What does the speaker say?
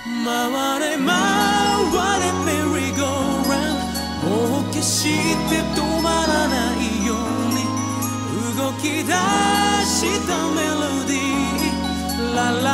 回れ回れメリーゴーランド、もう決して止まらないように動き出したメロディー、ララ